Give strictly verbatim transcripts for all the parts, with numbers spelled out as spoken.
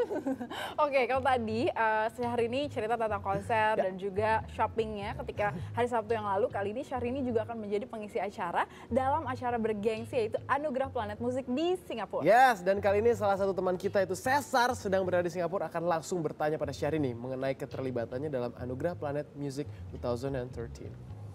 Oke, kalau tadi uh, Syahrini cerita tentang konser ya. Dan juga shoppingnya ketika hari Sabtu yang lalu, kali ini Syahrini juga akan menjadi pengisi acara dalam acara bergengsi yaitu Anugerah Planet Musik di Singapura. Yes, dan kali ini salah satu teman kita itu Cesar sedang berada di Singapura akan langsung bertanya pada Syahrini mengenai keterlibatannya dalam Anugerah Planet Music dua ribu tiga belas.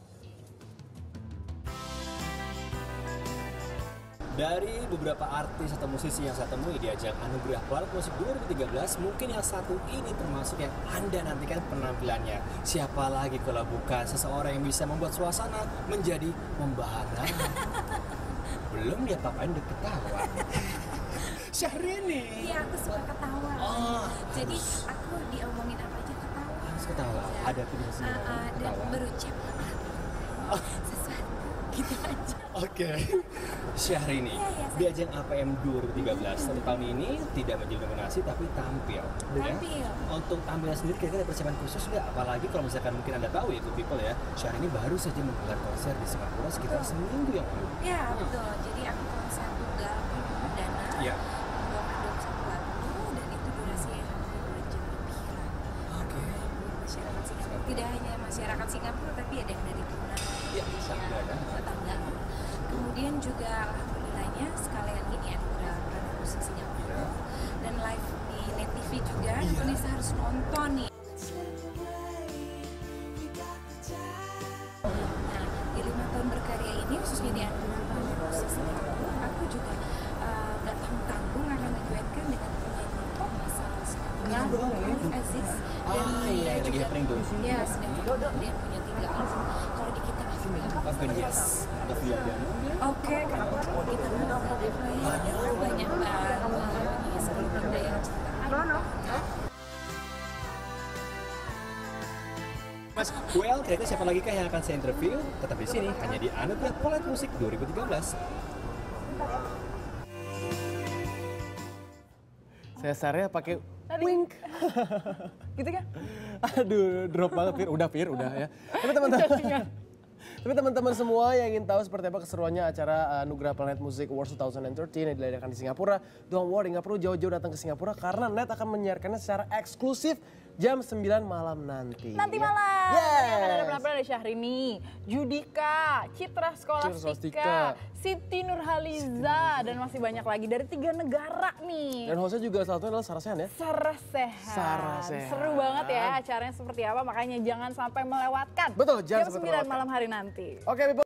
Dari beberapa artis atau musisi yang saya temui di ajang Anugerah Planet Musik dua ribu tiga belas, mungkin yang satu ini termasuk yang Anda nantikan penampilannya. Siapa lagi kalau bukan seseorang yang bisa membuat suasana menjadi membahana. Belum dia papain udah ketawa. Syahrini. Iya, aku suka ketawa. Oh, jadi harus. aku diomongin apa aja ketawa. Harus ketawa. Ya. Ada tidak sih? Uh, uh, dan berucap oh. sesuatu gitu aja. Oke. Okay. Syahrini, ya, ya, di ajang A P M dua ribu tiga belas, satu tahun ini tidak menjadi nominasi tapi tampil. Tampil. Ya? Untuk tampil sendiri kira-kira ada persiapan khusus nggak? Apalagi kalau misalkan mungkin Anda tahu ya, good people ya, Syahrini baru saja menggelar konser di Singapura sekitar betul. seminggu yang lalu. Ya, hmm. betul. Jadi aku konser juga perdana. Ya. Membawakan satu lagu dan itu durasinya hampir dua jam lebih. Oke. Okay. Masyarakat Singapura. Tidak hanya masyarakat Singapura tapi ada yang dari Brunei. Ya, tetangga kan. Tetangga. Kemudian juga alhamdulillahnya sekalian ini ada Planet Musik Singapura yeah. dan live di Net T V juga. Yeah. Indonesia harus nonton nih. Nah, di lima tahun berkarya ini khususnya di Anugerah Planet Musik Singapura, aku juga nggak uh, tanggung-tanggung akan menduetkan dengan penyanyi pop asal Singapura, Alif Aziz dan ah, iya, juga ya, sedang dia punya tiga album. Kalau di kita Oke, yes. Oke, kalau kita banyak banyak banget penyanyi sebelum kita yang Mas, well, kira-kira siapa lagi kah yang akan saya interview? Tetap di sini, hanya di Anugerah Planet Musik dua ribu tiga belas. Saya Sarnya pakai wink. Gitu kan? Aduh, drop banget Fir, udah Fir, udah ya. Tapi teman-teman Tapi teman-teman semua yang ingin tahu seperti apa keseruannya acara Anugerah Planet Music Awards dua ribu tiga belas yang diadakan di Singapura, don't worry, nggak perlu jauh-jauh datang ke Singapura karena Net akan menyiarkannya secara eksklusif jam sembilan malam nanti. Nanti ya. malam. Yes. Ini akan ada penampilan dari Syahrini, Judika, Citra Scholastika, Siti Nurhaliza, dan masih banyak lagi dari tiga negara nih. Dan hostnya juga salah satunya adalah Sarah Sehan ya? Sarah Sehan. Sarah Sehan. Seru banget ya acaranya seperti apa, makanya jangan sampai melewatkan. Betul, jangan jam sembilan malam hari nanti. Oke, okay,